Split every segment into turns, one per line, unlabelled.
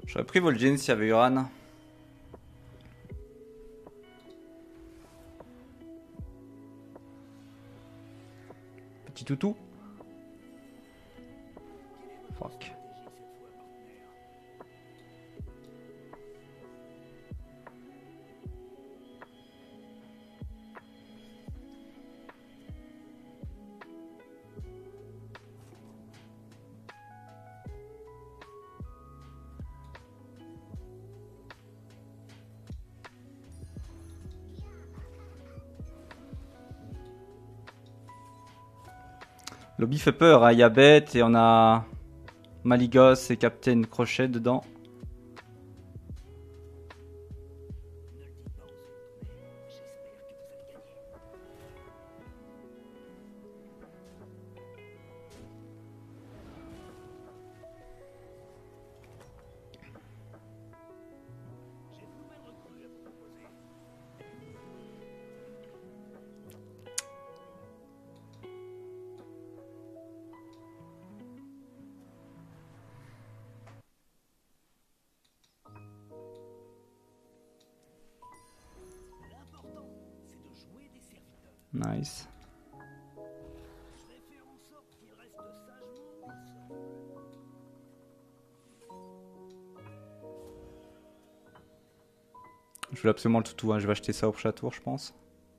J'aurais pris Vol'jin s'il y avait Uran. Petit toutou. Fuck. Lobby fait peur, hein. Il y a Bête et on a Malygos et Captain Crochet dedans. Nice. Je veux absolument le toutou, hein. Je vais acheter ça au prochain tour, je pense.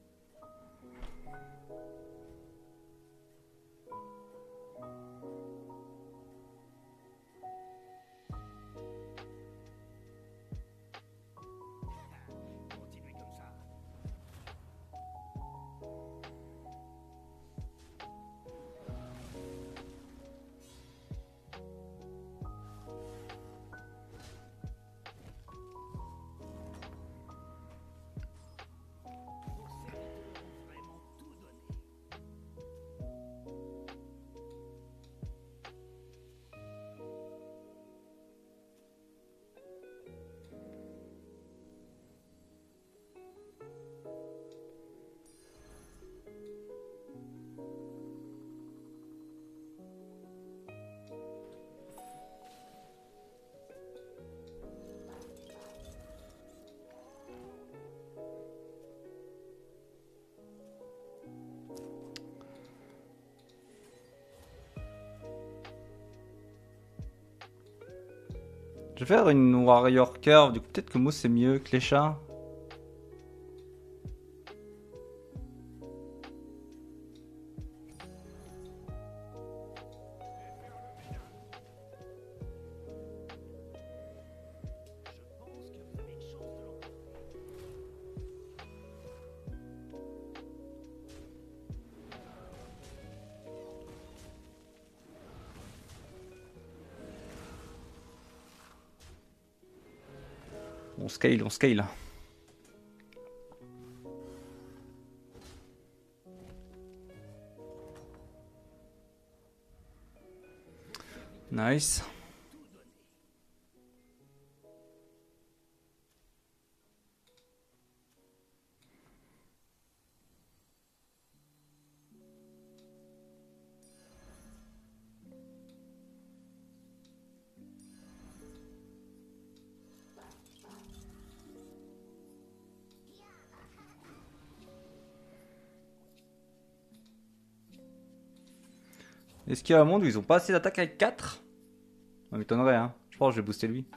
Je vais faire une Warrior Curve, du coup peut-être que Moose c'est mieux que les chats. On scale, on scale. Nice. Est-ce qu'il y a un monde où ils ont pas assez d'attaque avec 4? Ça m'étonnerait, hein. Je pense que je vais booster lui.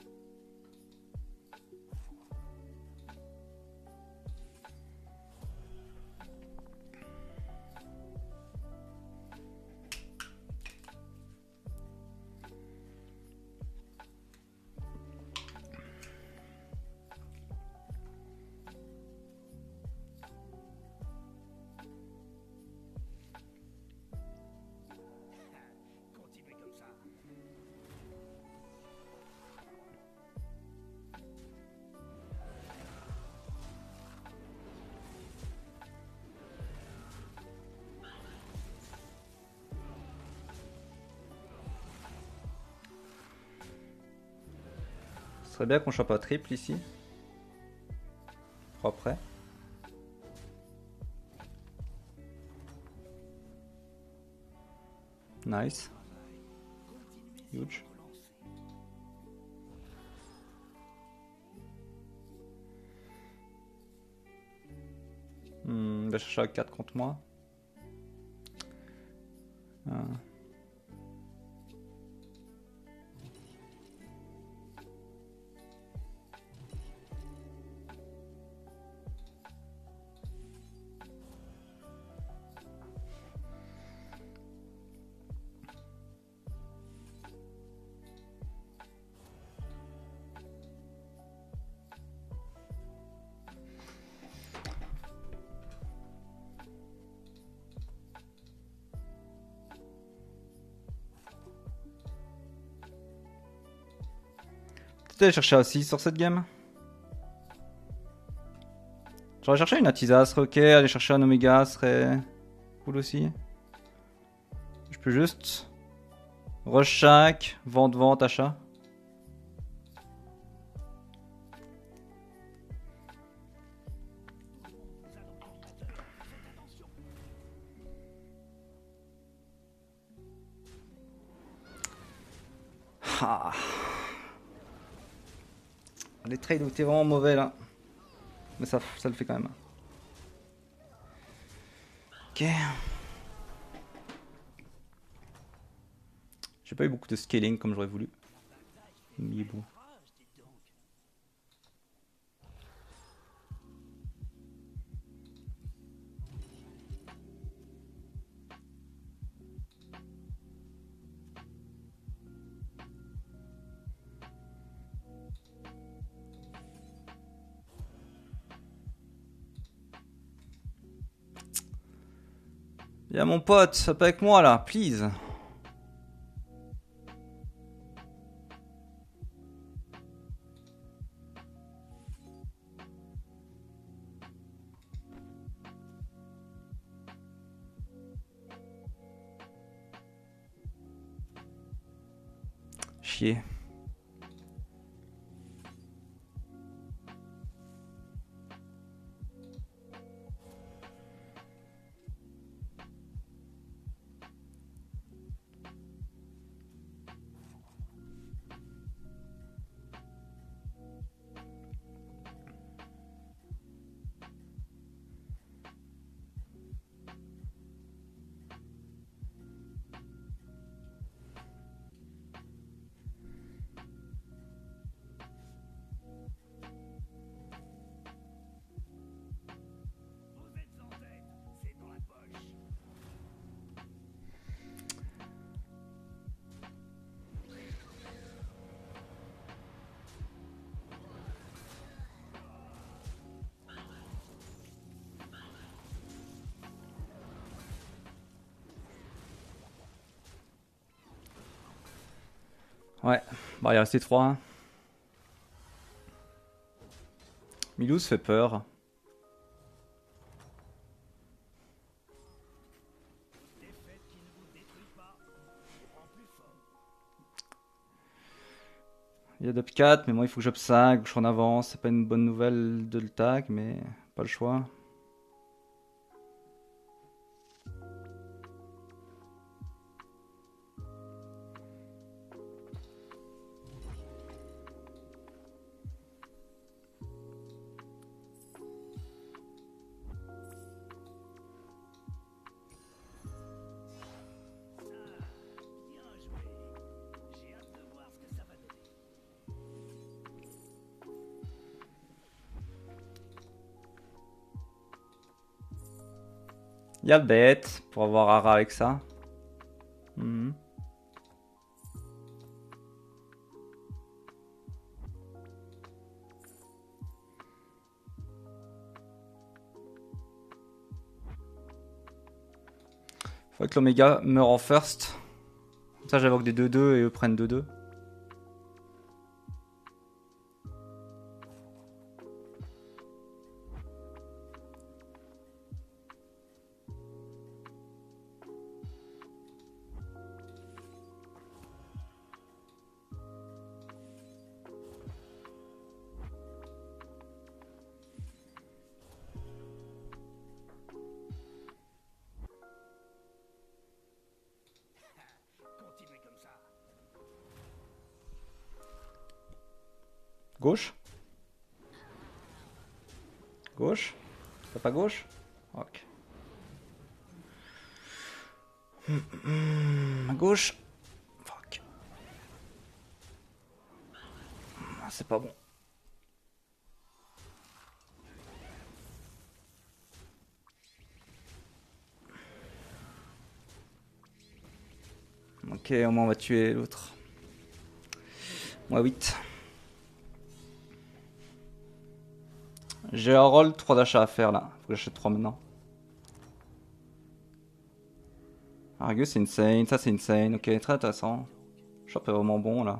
Ce serait bien qu'on chope un triple ici. 3 près. Nice. Huge. va chercher à 4 contre moi. Ah. Peut-être aller chercher à 6 sur cette game. J'aurais cherché une Atisa, serait ok. Aller chercher un Omega serait cool aussi. Je peux juste rush chaque, vente, achat. Ah. Les trades ont été vraiment mauvais là. Mais ça le fait quand même. Ok. J'ai pas eu beaucoup de scaling comme j'aurais voulu. Mais bon. Y'a mon pote, ça pas avec moi là, please. Chier. Ouais, bah il restait 3. Hein. Milous fait peur. Il y a d'up 4, mais moi il faut que j'up 5, que je sois en avance. C'est pas une bonne nouvelle de le tag, mais pas le choix. Il y a bête pour avoir Ara avec ça. Faut que l'Omega meure en first. Comme ça j'invoque des 2-2 et eux prennent 2-2. Gauche. Gauche. T'as pas gauche? Ok. À gauche. Fuck. Ah, c'est pas bon. Ok, au moins on va tuer l'autre. Moi 8. J'ai un roll 3 d'achats à faire là. Faut que j'achète 3 maintenant. Argus c'est insane, ça c'est insane. Ok, très intéressant. Shop est vraiment bon là.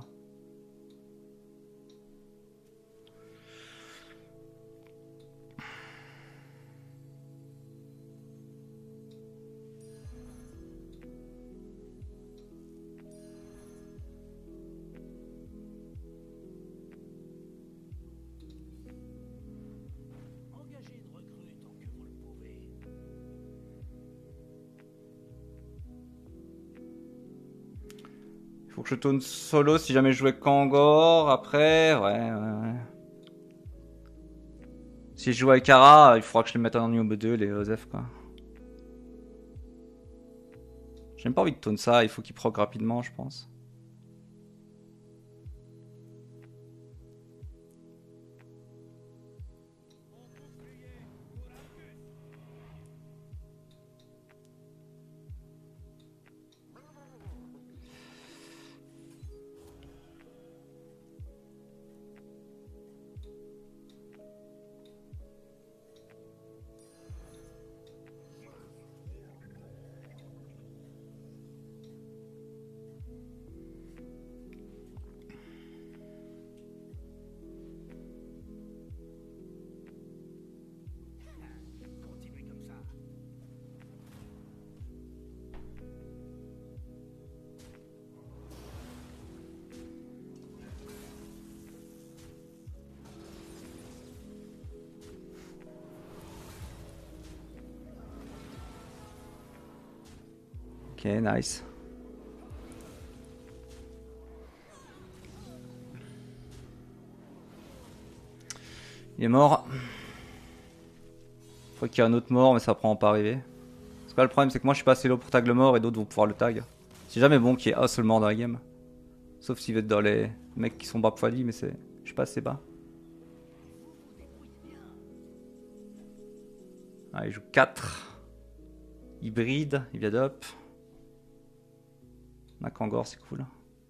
Faut que je tourne solo si jamais je jouais Kangor. Après, ouais. Si je joue avec Kara, il faudra que je les mette en niveau 2, les Osef quoi. J'ai même pas envie de taunt ça, il faut qu'il proc rapidement, je pense. Ok, nice. Il est mort. Faut qu'il y ait un autre mort, mais ça va probablement pas arriver. Parce que là, le problème, c'est que moi je suis pas assez low pour tag le mort et d'autres vont pouvoir le tag. C'est jamais bon qu'il y ait un seul mort dans la game. Sauf s'il va être dans les mecs qui sont bas poilis, mais c'est. Je suis pas assez bas. Ah, il joue 4. Hybride, il vient d'up. On a Kangor, c'est cool.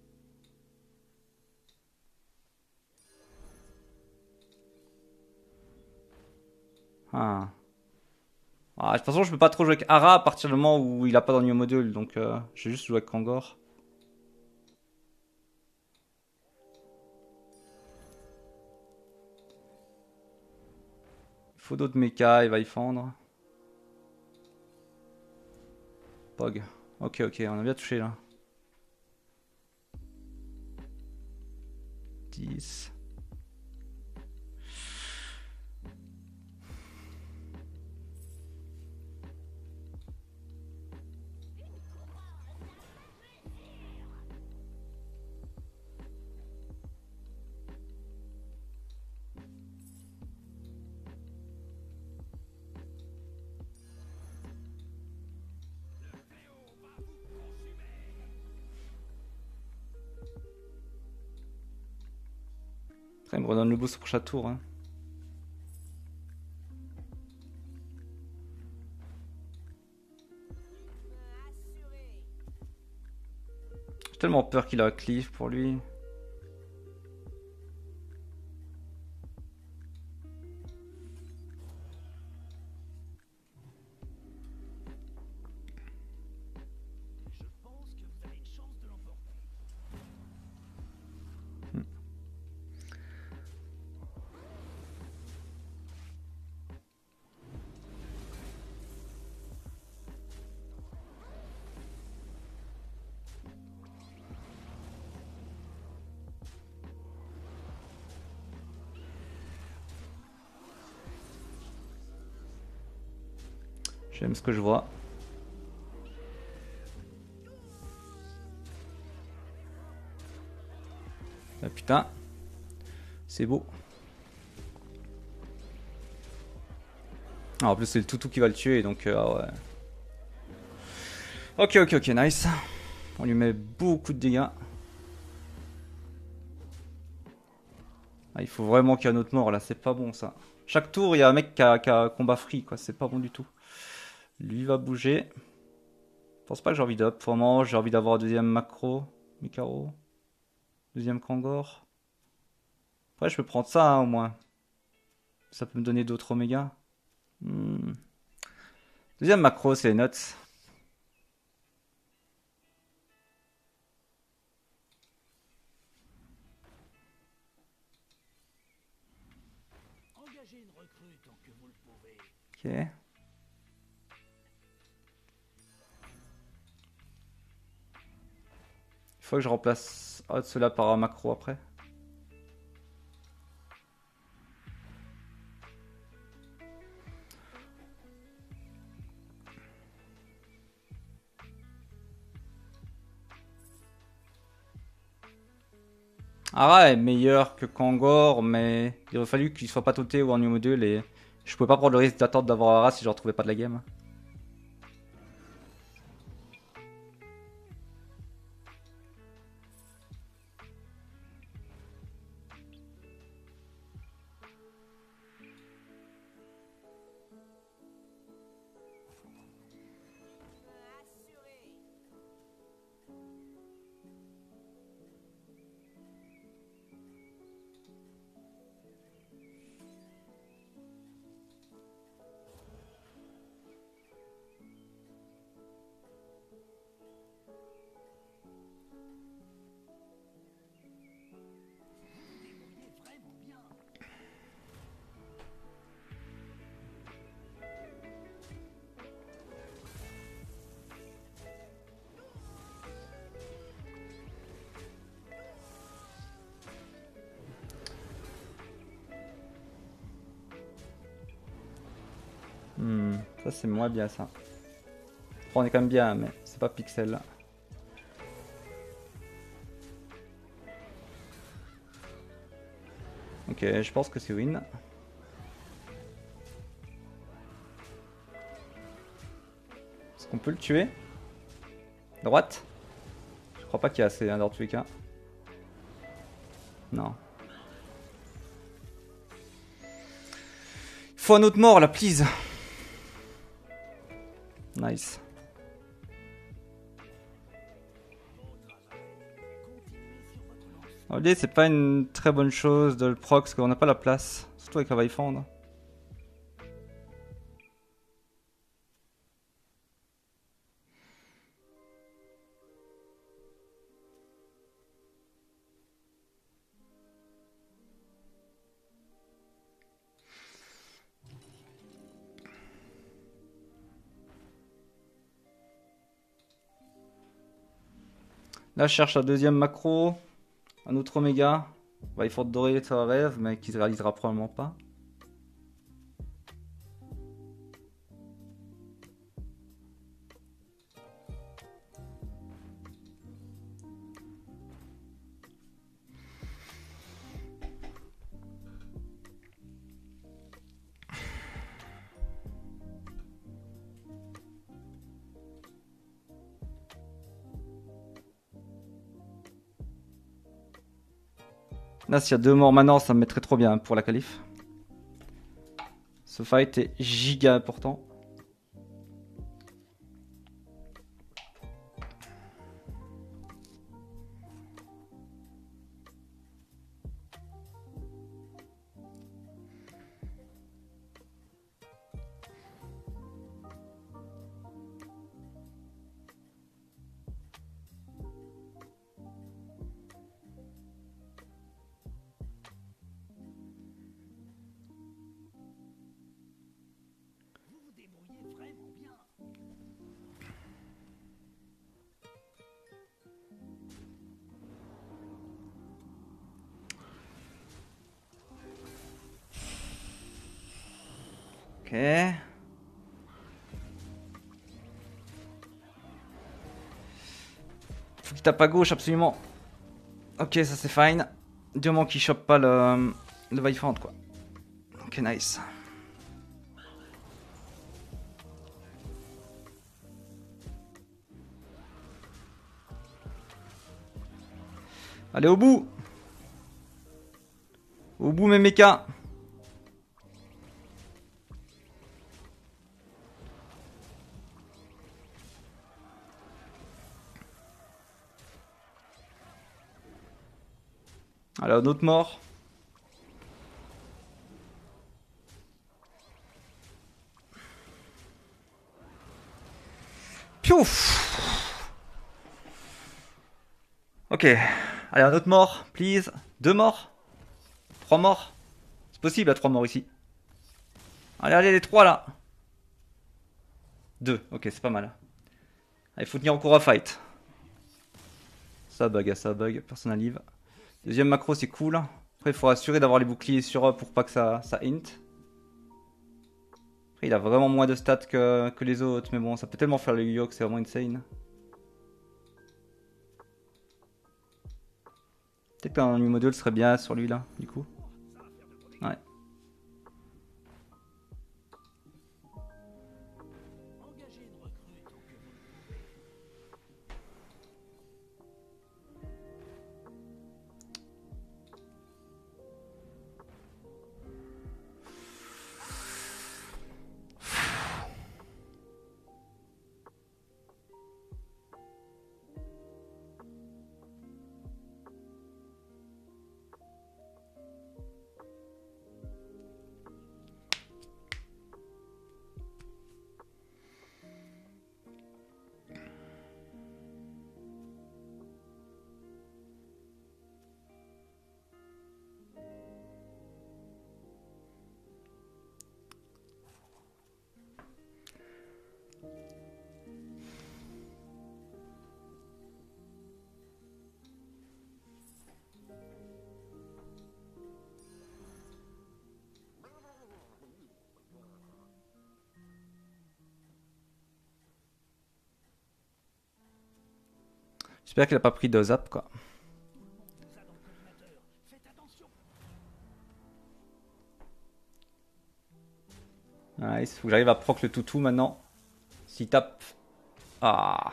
Ah. Ah, de toute façon, je peux pas trop jouer avec Ara à partir du moment où il a pas dans le new module, donc je vais juste jouer avec Kangor. Il faut d'autres mechas, il va y fendre. Pog. Ok, on a bien touché là. 10. Après, il me redonne le boost pour chaque tour. Hein. J'ai tellement peur qu'il a un cleave pour lui. J'aime ce que je vois. Ah putain. C'est beau. Ah, en plus c'est le toutou qui va le tuer donc ah ouais. Ok, nice. On lui met beaucoup de dégâts. Ah, il faut vraiment qu'il y ait un autre mort là, c'est pas bon ça. Chaque tour il y a un mec qui a combat free quoi, c'est pas bon du tout. Lui va bouger. Je pense pas que j'ai envie d'up. Pour le moment j'ai envie d'avoir un deuxième macro. Mikaro. Deuxième Kangor. Après je peux prendre ça hein, au moins. Ça peut me donner d'autres oméga. Deuxième macro c'est les nuts. Ok. Il faut que je remplace cela par un macro après. Ara est meilleur que Kangor, mais il aurait fallu qu'il soit pas toté ou en new module et je pouvais pas prendre le risque d'attendre d'avoir Ara si je retrouvais pas de la game. Ça c'est moins bien ça. Après, on est quand même bien, mais c'est pas pixel là. Ok, je pense que c'est win. Est-ce qu'on peut le tuer? Droite? Je crois pas qu'il y a assez hein, dans tous les cas. Non. Il faut un autre mort là, please. Nice. L'idée c'est pas une très bonne chose de le proc parce qu'on n'a pas la place. Surtout avec un Vaifand. Là je cherche un deuxième macro. Un autre oméga. Vaifand doré ça rêve mais qui se réalisera probablement pas. Là, s'il y a deux morts maintenant, ça me mettrait trop bien pour la qualif. Ce fight est giga important. Ok. Faut qu'il tape à gauche absolument. Ok, ça c'est fine. Du moment qu'il chope pas le Vaifand quoi. Ok, nice. Allez au bout. Au bout mes mechas. Allez, un autre mort. Piouf. Ok. Allez, un autre mort, please. 2 morts. 3 morts. C'est possible à 3 morts ici. Allez, allez, les 3 là. 2, ok, c'est pas mal. Allez, faut tenir encore à fight. Ça bug, personne à live. Deuxième macro, c'est cool. Après, il faut assurer d'avoir les boucliers sur eux pour pas que ça int. Après, il a vraiment moins de stats que les autres, mais bon, ça peut tellement faire le yo que c'est vraiment insane. Peut-être qu'un new module serait bien sur lui là, du coup. Ouais. J'espère qu'il a pas pris de zap quoi. Nice, faut que j'arrive à proc le toutou maintenant. S'il tape. Ah.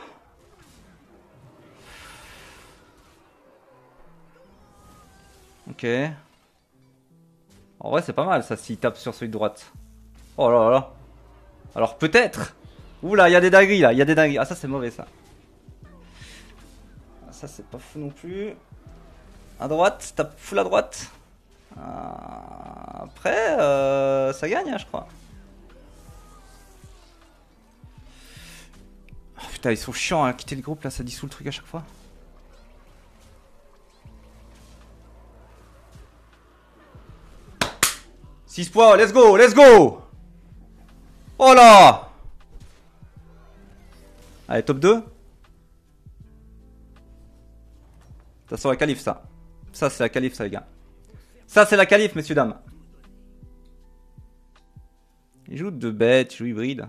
Ok. En vrai, c'est pas mal ça s'il tape sur celui de droite. Oh là là. Alors peut-être. Oula, il y a des dingueries là, il y a des dingueries. Ah, ça c'est mauvais ça. Ça c'est pas fou non plus. À droite, tape full à droite. Après, ça gagne, hein, je crois. Oh, putain, ils sont chiants à quitter le groupe là, ça dissout le truc à chaque fois. « 6 points, let's go, let's go !» Oh là. Allez, top 2. Ça sent la qualif, ça. Ça, c'est la qualif, ça, les gars. Ça, c'est la qualif, messieurs, dames. Il joue 2 bêtes, il joue hybride.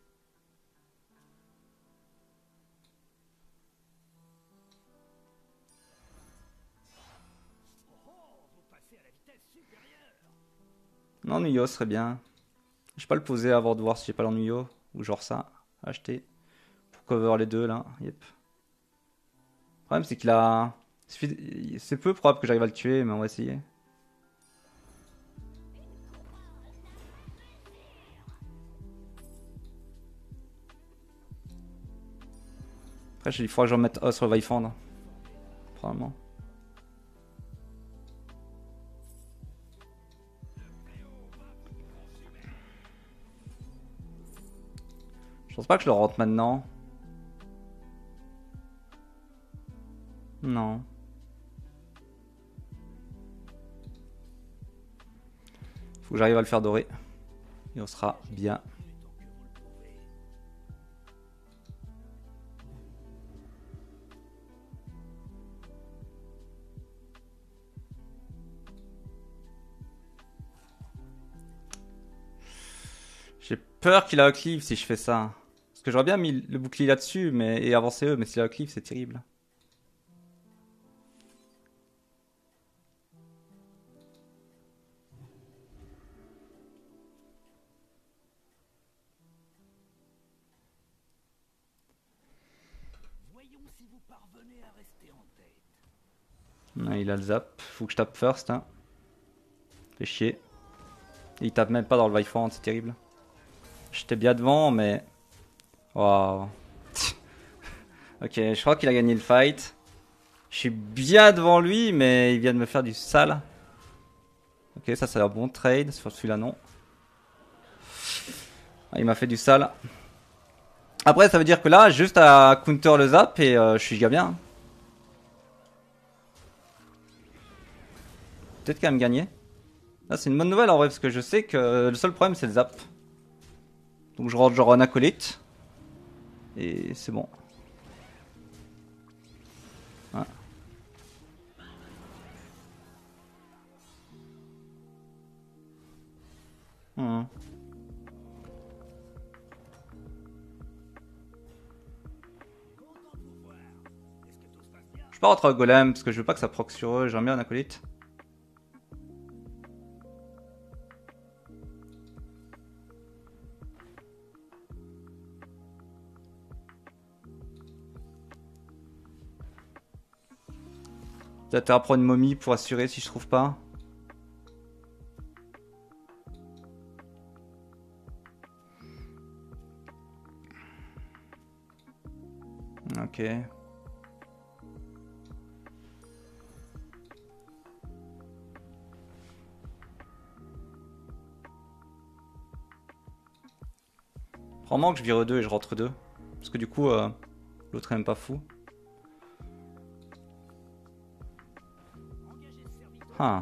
Non, Nuyo serait bien. Je vais pas le poser avant de voir si j'ai pas l'ennuyo. Ou genre ça, acheter. Pour cover les deux, là. Yep. Le problème, c'est qu'il a... C'est peu probable que j'arrive à le tuer, mais on va essayer. Après, il faudra que j'en mette sur le Vaifand. Probablement. Je pense pas que je le rentre maintenant. Non. Faut que j'arrive à le faire dorer. Et on sera bien. J'ai peur qu'il a un cleave si je fais ça. Parce que j'aurais bien mis le bouclier là-dessus et avancé eux, mais s'il a un cleave, c'est terrible. Ah, il a le zap. Faut que je tape first. Hein. Fait chier. Et il tape même pas dans le Viphant, c'est terrible. J'étais bien devant, mais... Waouh. Ok, je crois qu'il a gagné le fight. Je suis bien devant lui, mais il vient de me faire du sale. Ok, ça c'est un bon trade. Sur celui-là, non. Ah, il m'a fait du sale. Après, ça veut dire que là, juste à counter le zap et je suis déjà bien. Peut-être quand même gagner. Là, c'est une bonne nouvelle en vrai, parce que je sais que le seul problème c'est le zap. Donc je rentre genre un acolyte. Et c'est bon. Ouais. Hmm. Je vais pas rentrer au golem parce que je veux pas que ça proc sur eux. J'aime bien un acolyte. Peut-être à prendre une momie pour assurer si je trouve pas. Ok. Probablement que je vire 2 et je rentre 2. Parce que du coup, l'autre est même pas fou. Ah.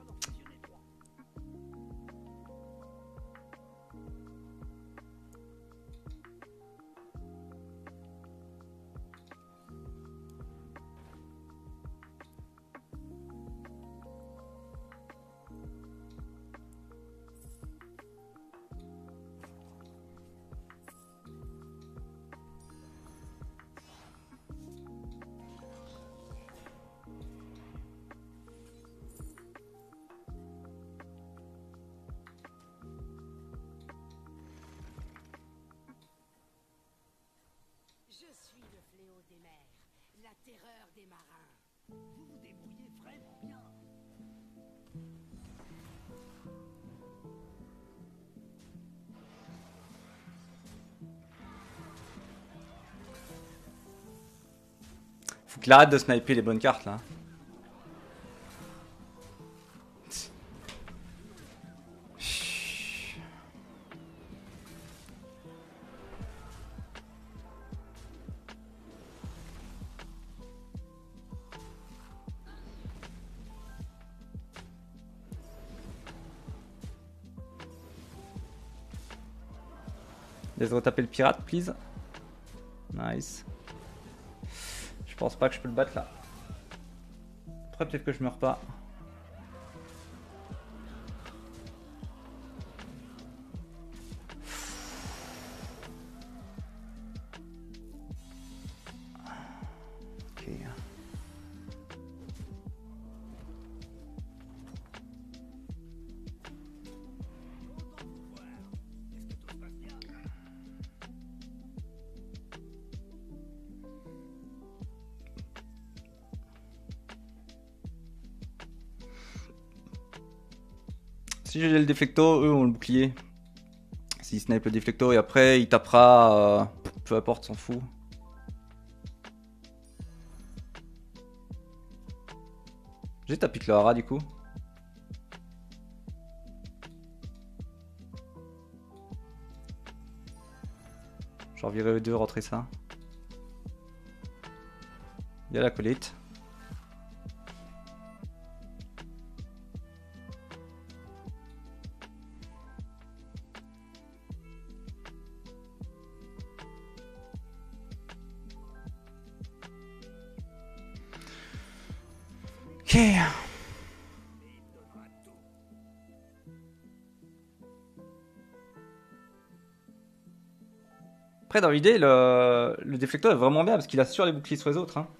Je suis le fléau des mers, la terreur des marins. Vous vous débrouillez vraiment bien.
Faut qu'il arrête de sniper les bonnes cartes là. Laisse retaper le pirate, please. Nice. Je pense pas que je peux le battre là. Après, peut-être que je meurs pas. Ok. Si j'ai le déflecto, eux ont le bouclier. S'il snipe le déflecto et après il tapera. Peu importe, s'en fout. J'ai tapé le hara du coup. Genre virer E2, rentrer ça. Il y a la colite. Ok. Après, dans l'idée, le déflecteur est vraiment bien parce qu'il assure les boucliers sur les autres. Hein.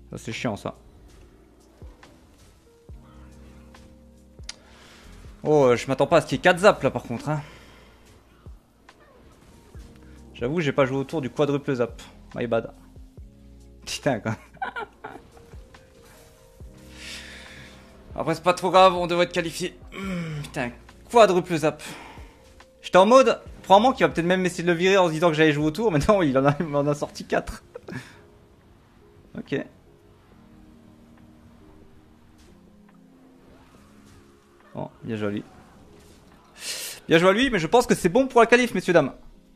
Ça c'est chiant ça. Oh, je m'attends pas à ce qu'il y ait 4 zaps là par contre. Hein. J'avoue, j'ai pas joué autour du quadruple zap. My bad. Putain, quoi. Après, c'est pas trop grave, on devrait être qualifié. Putain, quadruple zap. J'étais en mode, probablement qu'il va peut-être même essayer de le virer en se disant que j'allais jouer autour. Mais non, il en a sorti 4. Ok. Bon, bien joué à lui. Bien joué à lui, mais je pense que c'est bon pour la qualif, messieurs, dames.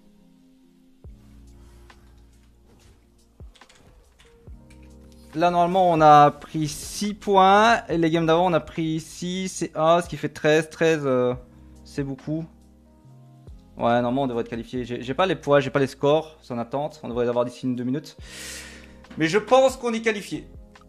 Là, normalement, on a pris 6 points. Et les games d'avant, on a pris 6 et 1, ce qui fait 13. 13, c'est beaucoup. Ouais, normalement, on devrait être qualifié. J'ai pas les poids, j'ai pas les scores. C'est en attente. On devrait les avoir d'ici 2 minutes. Mais je pense qu'on est qualifié.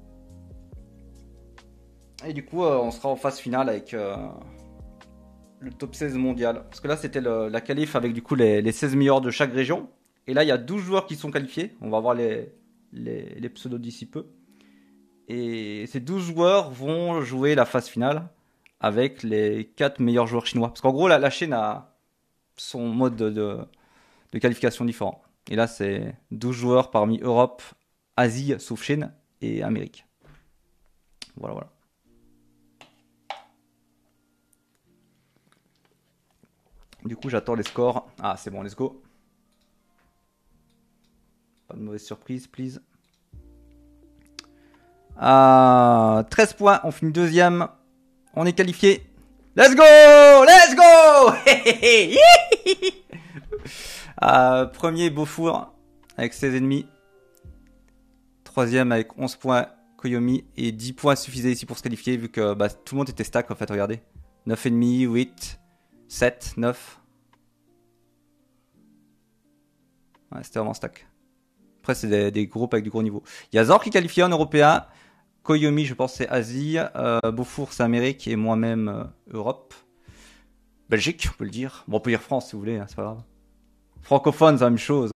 Et du coup, on sera en phase finale avec le top 16 mondial. Parce que là, c'était la qualif avec du coup les 16 meilleurs de chaque région. Et là, il y a 12 joueurs qui sont qualifiés. On va voir les pseudos d'ici peu. Et ces 12 joueurs vont jouer la phase finale avec les 4 meilleurs joueurs chinois. Parce qu'en gros, la Chine a son mode de qualification différent. Et là, c'est 12 joueurs parmi Europe, Asie, sauf Chine, et Amérique. Voilà, voilà. Du coup, j'attends les scores. Ah, c'est bon, let's go. Pas de mauvaise surprise, please. 13 points, on finit deuxième. On est qualifié. Let's go! Let's go! Premier, Beaufour, avec 16 ennemis. Troisième, avec 11 points, Koyomi. Et 10 points suffisaient ici pour se qualifier, vu que bah, tout le monde était stack, en fait, regardez. 9 ennemis, 8, 7, 9. Ouais, c'était vraiment stack. Après, c'est des groupes avec du gros niveau. Il y a Zor qui est qualifié en européen. Koyomi, je pense, c'est Asie. Beaufour, c'est Amérique. Et moi-même, Europe. Belgique, on peut le dire. Bon, on peut dire France si vous voulez, hein, c'est pas grave. Francophone, c'est la même chose.